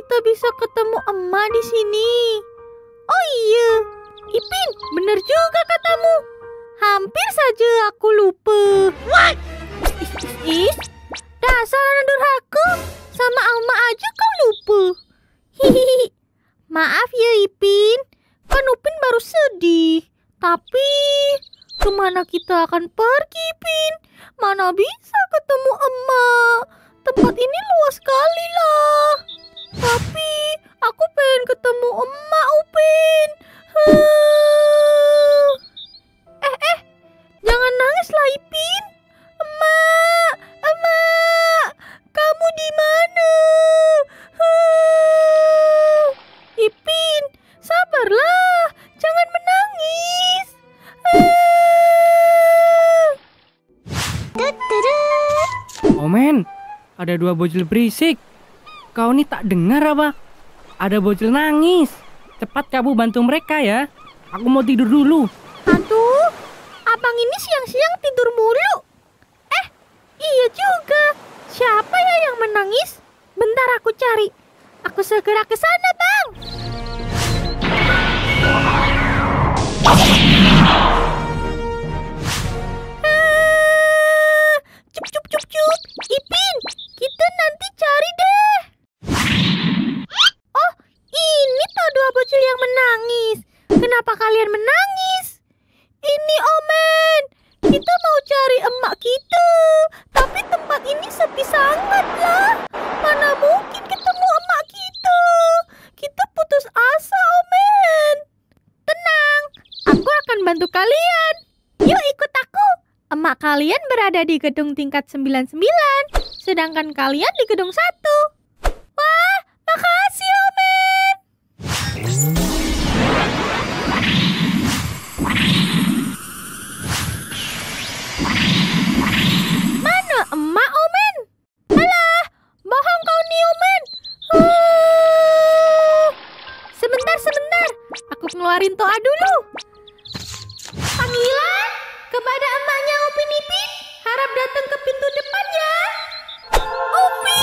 kita bisa ketemu emak di sini? Oh iya, Ipin, bener juga katamu. Hampir saja aku lupa. What? Dasar anak durhaka, sama emak aja kau lupa. Hihihi. Maaf ya Ipin, kan Upin baru sedih. Tapi kemana kita akan pergi, Ipin? Mana bisa ketemu emak? Tempat ini luas sekali lah. Tapi aku pengen ketemu emak, Upin. Jangan nangis lah, Ipin. Emak, emak, kamu di mana? Ipin, sabarlah, jangan menangis. Omen, ada 2 bocil berisik. Kau nih tak dengar apa? Ada bocil nangis. Cepat kamu bantu mereka ya. Aku mau tidur dulu. Aduh, abang ini siang-siang tidur mulu. Iya juga. Siapa ya yang menangis? Bentar aku cari. Aku segera ke sana, Bang. Cup. Ipin, kita nanti cari deh. Oh, ini toh 2 bocil yang menangis. Kenapa kalian menangis? Ini Omen, kita mau cari emak kita. Tapi tempat ini sepi sangat lah. Mana mungkin ketemu emak kita. Kita putus asa, Omen. Tenang, aku akan bantu kalian. Yuk ikut aku. Emak kalian berada di gedung tingkat 99, sedangkan kalian di gedung 1. Wah, makasih Omen. Mana emak, Omen? Alah, bohong kau nih, Omen. Sebentar. Aku ngeluarin toa dulu. Panggilan kepada emaknya Upin Ipin, harap datang ke pintu depan ya. Upin!